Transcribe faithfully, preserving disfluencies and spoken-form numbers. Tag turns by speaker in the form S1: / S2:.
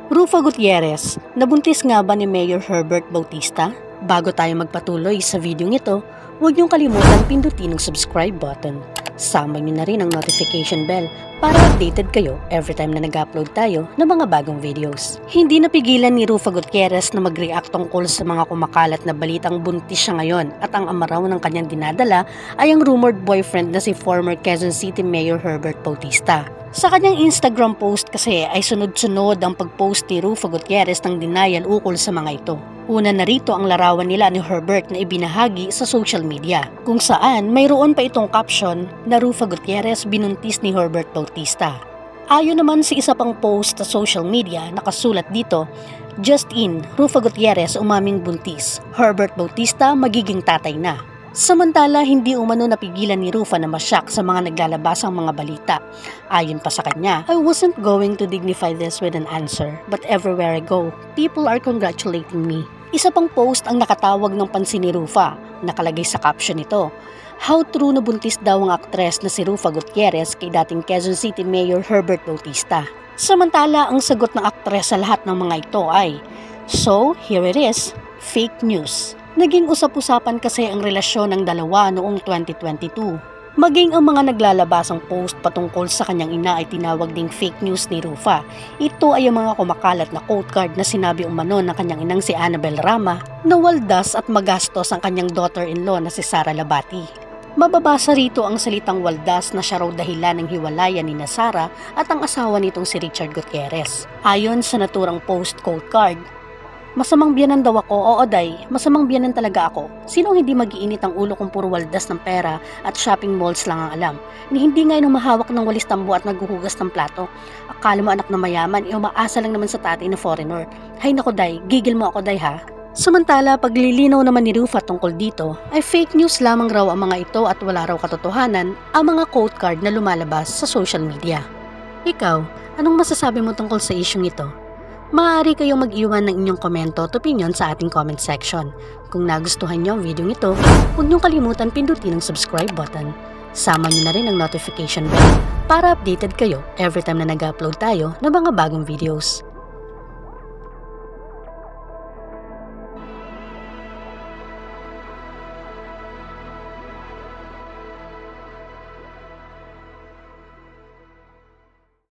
S1: Ruffa Gutierrez, nabuntis nga ba ni Mayor Herbert Bautista? Bago tayo magpatuloy sa video ito, huwag niyong kalimutan pindutin ang subscribe button. Sama niyo na rin ang notification bell para updated kayo every time na nag-upload tayo ng mga bagong videos. Hindi napigilan ni Ruffa Gutierrez na mag-react tungkol sa mga kumakalat na balitang buntis siya ngayon at ang ama raw ng kanyang dinadala ay ang rumored boyfriend na si former Quezon City Mayor Herbert Bautista. Sa kanyang Instagram post kasi ay sunod-sunod ang pag-post ni Ruffa Gutierrez ng denial ukol sa mga ito. Una na rito ang larawan nila ni Herbert na ibinahagi sa social media, kung saan mayroon pa itong caption na Ruffa Gutierrez binuntis ni Herbert Bautista. Ayon naman sa isa pang post sa social media, nakasulat dito, "Just in, Ruffa Gutierrez umaming buntis, Herbert Bautista magiging tatay na." Samantala, hindi umano napigilan ni Ruffa na masyak sa mga naglalabasang mga balita. Ayon pa sa kanya, "I wasn't going to dignify this with an answer, but everywhere I go, people are congratulating me." Isa pang post ang nakatawag ng pansin ni Ruffa. Nakalagay sa caption nito, "How true na buntis daw ang aktres na si Ruffa Gutierrez kay dating Quezon City Mayor Herbert Bautista." Samantala, ang sagot ng aktres sa lahat ng mga ito ay, "So, here it is, fake news." Naging usap-usapan kasi ang relasyon ng dalawa noong twenty twenty-two. Maging ang mga naglalabasang post patungkol sa kanyang ina ay tinawag ding fake news ni Ruffa. Ito ay ang mga kumakalat na quote card na sinabi umano ng kanyang inang si Annabel Rama na waldas at magastos ang kanyang daughter-in-law na si Sara Labati. Mababasa rito ang salitang waldas na siya raw dahilan ng hiwalayan ni na Sara at ang asawa nitong si Richard Gutierrez. Ayon sa naturang post quote card, "Masamang biyanan daw ako, oo day, masamang biyanan talaga ako. Sinong hindi mag-iinit ang ulo kung puro waldas ng pera at shopping malls lang ang alam? Ni hindi nga yung mahawak ng walis tambo at naghuhugas ng plato. Akala mo anak na mayaman, eh umaasa lang naman sa tatay na foreigner. Hay nako day, gigil mo ako day ha." Samantala, paglilinaw naman ni Ruffa tungkol dito, ay fake news lamang raw ang mga ito at wala raw katotohanan ang mga quote card na lumalabas sa social media. Ikaw, anong masasabi mo tungkol sa isyung ito? Maaari kayong mag-iwan ng inyong komento at opinion sa ating comment section. Kung nagustuhan nyo ang video ito, huwag niyong kalimutan pindutin ang subscribe button. Sama niyo na rin ang notification bell para updated kayo every time na nag-upload tayo ng mga bagong videos.